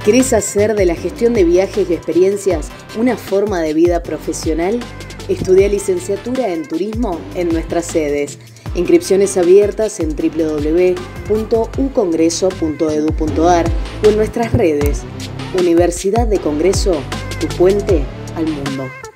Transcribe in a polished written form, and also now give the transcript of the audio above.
¿Querés hacer de la gestión de viajes y experiencias una forma de vida profesional? Estudia licenciatura en turismo en nuestras sedes. Inscripciones abiertas en www.ucongreso.edu.ar o en nuestras redes. Universidad de Congreso, tu puente al mundo.